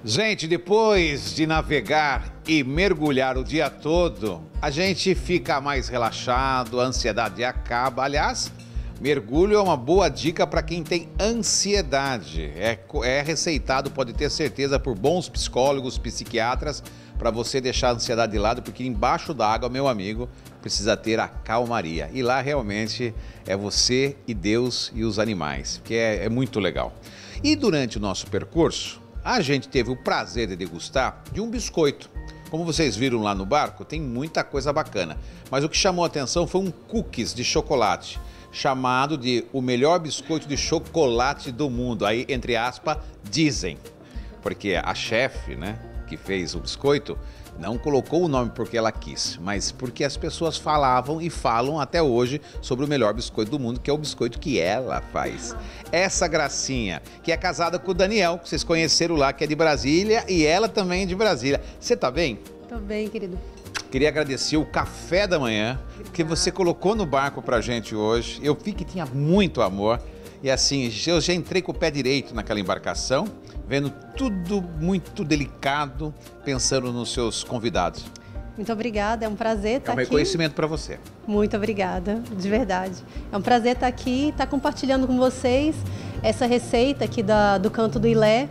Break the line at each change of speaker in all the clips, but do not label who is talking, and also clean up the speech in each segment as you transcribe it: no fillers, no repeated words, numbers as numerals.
Gente, depois de navegar e mergulhar o dia todo, a gente fica mais relaxado, a ansiedade acaba. Aliás, mergulho é uma boa dica para quem tem ansiedade. É receitado, pode ter certeza, por bons psicólogos, psiquiatras, para você deixar a ansiedade de lado, porque embaixo da água, meu amigo, precisa ter a calmaria. E lá realmente é você e Deus e os animais, que é muito legal. E durante o nosso percurso, a gente teve o prazer de degustar de um biscoito. Como vocês viram lá no barco, tem muita coisa bacana. Mas o que chamou a atenção foi um cookies de chocolate, chamado de o melhor biscoito de chocolate do mundo. Aí, entre aspas, dizem. Porque a chefe, né, que fez o biscoito, não colocou o nome porque ela quis, mas porque as pessoas falavam e falam até hoje sobre o melhor biscoito do mundo, que é o biscoito que ela faz. Essa gracinha, que é casada com o Daniel, que vocês conheceram lá, que é de Brasília, e ela também é de Brasília. Você tá bem?
Tô bem, querido.
Queria agradecer o café da manhã que você colocou no barco pra gente hoje. Eu vi que tinha muito amor. E assim, eu já entrei com o pé direito naquela embarcação, vendo tudo muito delicado, pensando nos seus convidados.
Muito obrigada, é um prazer estar aqui.
É um reconhecimento para você.
Muito obrigada, de verdade. É um prazer estar aqui, estar compartilhando com vocês essa receita aqui do Canto do Ilé.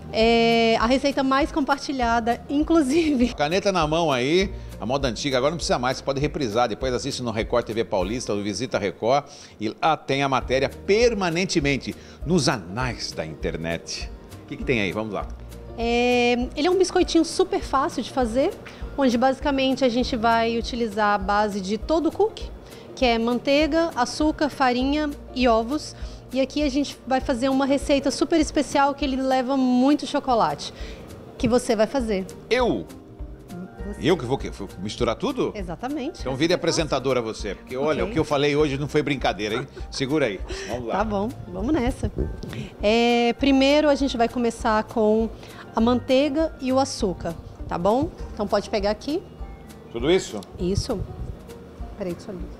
É a receita mais compartilhada, inclusive.
Caneta na mão aí, a moda antiga, agora não precisa mais, você pode reprisar, depois assiste no Record TV Paulista ou Visita Record e lá tem a matéria permanentemente nos anais da internet. O que tem aí? Vamos lá.
Ele é um biscoitinho super fácil de fazer, onde basicamente a gente vai utilizar a base de todo o cookie, que é manteiga, açúcar, farinha e ovos. E aqui a gente vai fazer uma receita super especial que ele leva muito chocolate, que você vai fazer.
Eu que vou misturar tudo?
Exatamente.
Então vire apresentadora você, porque olha, o que eu falei hoje não foi brincadeira, hein? Segura aí, vamos lá.
Tá bom, vamos nessa. Primeiro a gente vai começar com a manteiga e o açúcar, tá bom? Então pode pegar aqui.
Tudo isso?
Isso. Peraí, deixa eu ver.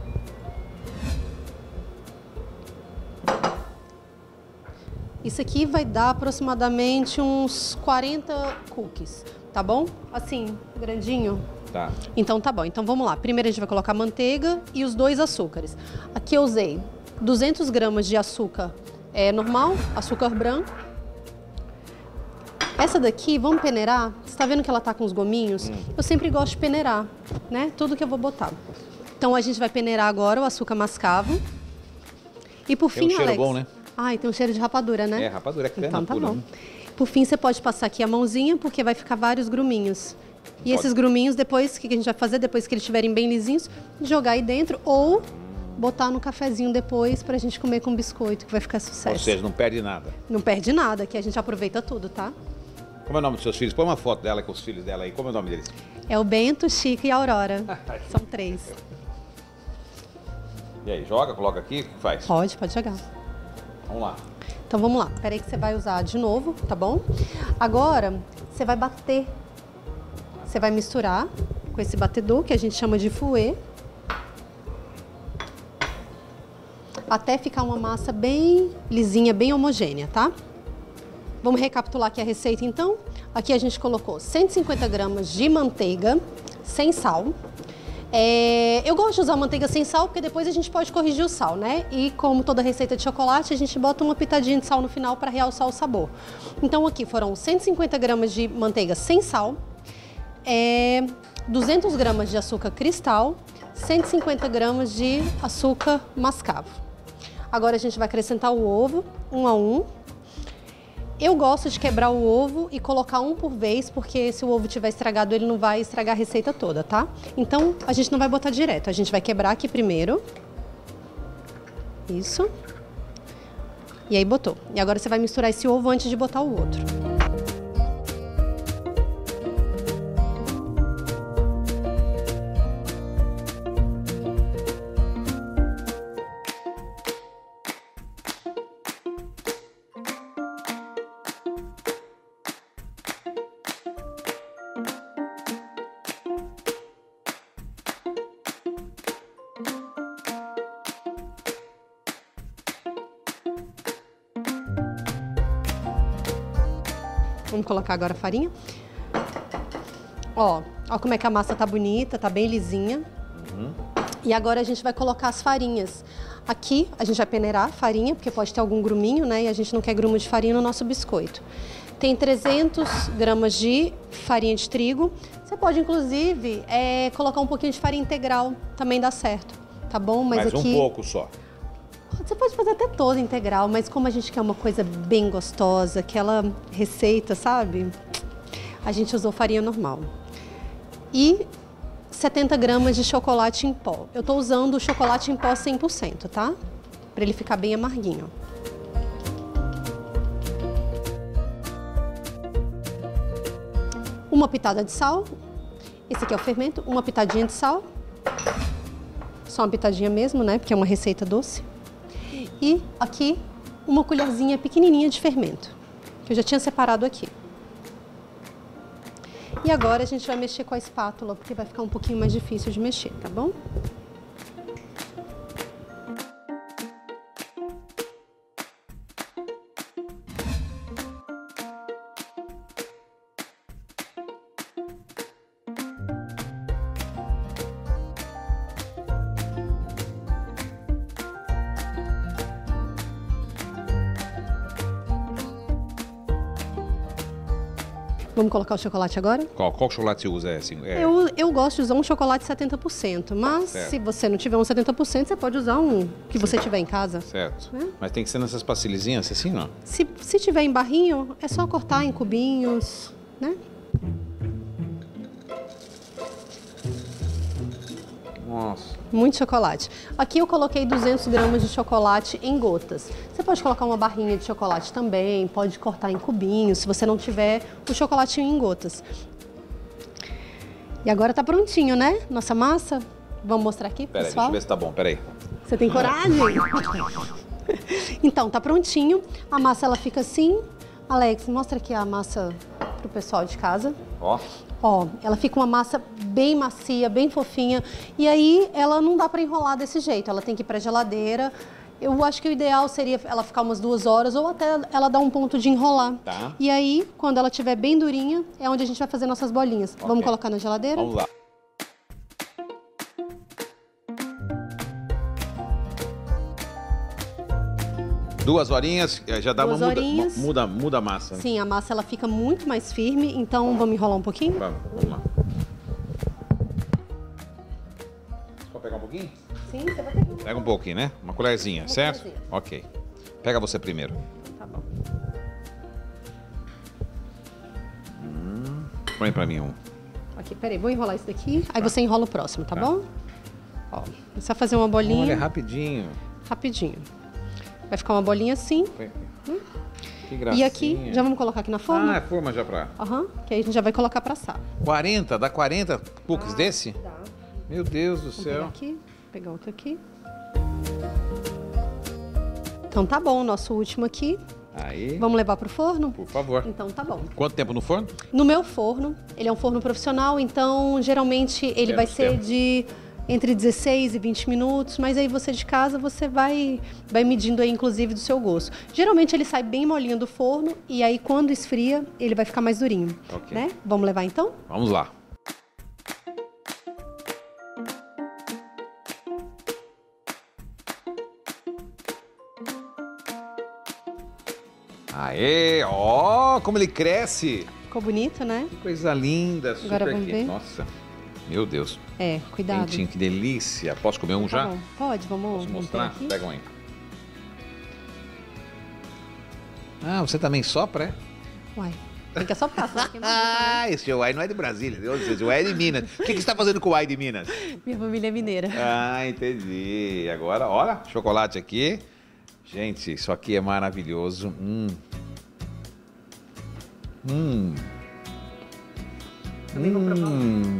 Isso aqui vai dar aproximadamente uns 40 cookies, tá bom? Assim, grandinho.
Tá.
Então tá bom. Então vamos lá. Primeiro a gente vai colocar manteiga e os 2 açúcares. Aqui eu usei 200 gramas de açúcar normal, açúcar branco. Essa daqui, vamos peneirar? Você tá vendo que ela tá com os gominhos? Eu sempre gosto de peneirar, né? Tudo que eu vou botar. Então a gente vai peneirar agora o açúcar mascavo. E por fim,
Tem um cheiro
Alex,
bom, né?
Ai, tem um cheiro de rapadura, né?
É, rapadura é crema
então, tá
pura,
bom.
né?
Por fim, você pode passar aqui a mãozinha, porque vai ficar vários gruminhos. E esses gruminhos, depois, o que a gente vai fazer? Depois que eles estiverem bem lisinhos, jogar aí dentro ou botar no cafezinho depois pra gente comer com biscoito, que vai ficar sucesso.
Ou seja, não perde nada.
Não perde nada, que a gente aproveita tudo, tá?
Como é o nome dos seus filhos? Põe uma foto dela com os filhos dela aí. Como é o nome deles?
É o Bento, Chico e a Aurora. São 3.
E aí, joga, coloca aqui, o que faz?
Pode jogar.
Vamos lá.
Então vamos lá. Peraí que você vai usar de novo, tá bom? Agora, você vai bater. Você vai misturar com esse batedor, que a gente chama de fouet. Até ficar uma massa bem lisinha, bem homogênea, tá? Vamos recapitular aqui a receita, então. Aqui a gente colocou 150 gramas de manteiga, sem sal. Eu gosto de usar manteiga sem sal, porque depois a gente pode corrigir o sal, né? E como toda receita de chocolate, a gente bota uma pitadinha de sal no final para realçar o sabor. Então aqui foram 150 gramas de manteiga sem sal, 200 gramas de açúcar cristal, 150 gramas de açúcar mascavo. Agora a gente vai acrescentar o ovo, um a um. Eu gosto de quebrar o ovo e colocar um por vez, porque se o ovo tiver estragado, ele não vai estragar a receita toda, tá? Então, a gente não vai botar direto, a gente vai quebrar aqui primeiro. Isso. E aí botou. E agora você vai misturar esse ovo antes de botar o outro. Vamos colocar agora a farinha. Ó como é que a massa tá bonita, tá bem lisinha. E agora a gente vai colocar as farinhas. Aqui a gente vai peneirar a farinha, porque pode ter algum gruminho, né? E a gente não quer grumo de farinha no nosso biscoito. Tem 300 gramas de farinha de trigo. Você pode, inclusive, colocar um pouquinho de farinha integral, também dá certo, tá bom?
Mas
aqui...
um pouco só.
Você pode fazer até toda integral, mas como a gente quer uma coisa bem gostosa, aquela receita, sabe? A gente usou farinha normal. E 70 gramas de chocolate em pó. Eu tô usando o chocolate em pó 100%, tá? Pra ele ficar bem amarguinho. Uma pitada de sal. Esse aqui é o fermento. Uma pitadinha de sal. Só uma pitadinha mesmo, né? Porque é uma receita doce. E aqui, uma colherzinha pequenininha de fermento, que eu já tinha separado aqui. E agora a gente vai mexer com a espátula, porque vai ficar um pouquinho mais difícil de mexer, tá bom? Vamos colocar o chocolate agora?
Qual chocolate você usa?
Eu gosto de usar um chocolate 70%, mas se você não tiver um 70%, você pode usar um que você tiver em casa.
Certo. Mas tem que ser nessas pastilhazinhas, assim, não?
Se tiver em barrinho, é só cortar em cubinhos, né?
Nossa.
Muito chocolate. Aqui eu coloquei 200 gramas de chocolate em gotas. Você pode colocar uma barrinha de chocolate também, pode cortar em cubinhos, se você não tiver o chocolatinho em gotas. E agora tá prontinho, né? Nossa massa. Vamos mostrar aqui,
Pera aí,
pessoal?
deixa eu ver se tá bom, peraí.
Você tem coragem? Então, tá prontinho. A massa, ela fica assim. Alex, mostra aqui a massa pro pessoal de casa. Ó, ela fica uma massa bem macia, bem fofinha. E aí, ela não dá pra enrolar desse jeito. Ela tem que ir pra geladeira. Eu acho que o ideal seria ela ficar umas 2 horas ou até ela dar um ponto de enrolar.
Tá.
E aí, quando ela estiver bem durinha, é onde a gente vai fazer nossas bolinhas. Okay. Vamos colocar na geladeira?
Vamos lá. Duas horinhas, já dá muda a massa, né?
Sim, a massa ela fica muito mais firme, então vamos enrolar um pouquinho?
Vamos lá. Pode pegar um pouquinho?
Sim, você vai pegar.
Pega um pouquinho, né? Uma colherzinha, certo?
Colherzinha.
Ok. Pega você primeiro.
Tá bom.
Põe pra mim um.
Ok, peraí, vou enrolar isso daqui, aí você enrola o próximo, tá bom? Ó, você vai fazer uma bolinha.
Olha, rapidinho.
Rapidinho. Vai ficar uma bolinha assim.
Que gracinha.
E aqui, já vamos colocar aqui na forma?
Ah, é forma já pra...
Que aí a gente já vai colocar pra assar.
40? Dá 40 cookies desse?
Dá.
Meu Deus do
Vamos
céu.
pegar aqui, pegar outro aqui. Então tá bom, o nosso último aqui.
Aí.
Vamos levar pro forno?
Por favor.
Então tá bom.
Quanto tempo no forno?
No meu forno, ele é um forno profissional, então geralmente ele vai ser de entre 16 e 20 minutos, mas aí você de casa, você vai medindo aí, inclusive, do seu gosto. Geralmente ele sai bem molinho do forno e aí quando esfria, ele vai ficar mais durinho, né? Vamos levar então?
Vamos lá. Aê, ó, como ele cresce.
Ficou bonito, né?
Que coisa linda, super
Agora vamos ver.
Nossa, meu Deus.
Cuidado.
Quentinho, que delícia. Posso comer um já?
Bom. Pode, vamos
mostrar?
Aqui.
Pega um aí. Ah, você também sopra, é?
Uai, tem que assoprar.
Esse uai não é de Brasília, esse uai é de Minas. O que você está fazendo com o uai de Minas?
Minha família é mineira.
Ah, entendi. Agora, olha, chocolate aqui. Gente, isso aqui é maravilhoso.
Também vou provar.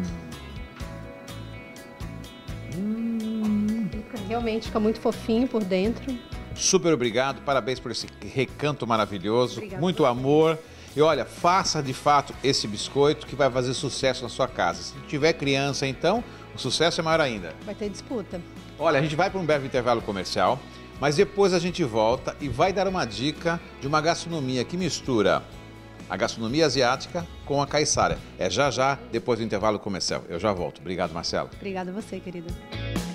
Realmente fica muito fofinho por dentro.
Super obrigado, parabéns por esse recanto maravilhoso.
Obrigada.
Muito amor. E olha, faça de fato esse biscoito que vai fazer sucesso na sua casa. Se tiver criança, então, o sucesso é maior ainda.
Vai ter disputa.
Olha, a gente vai para um breve intervalo comercial, mas depois a gente volta e vai dar uma dica de uma gastronomia que mistura a gastronomia asiática com a caiçara. É já já, depois do intervalo comercial. Eu já volto. Obrigado, Marcela.
Obrigada a você, querida.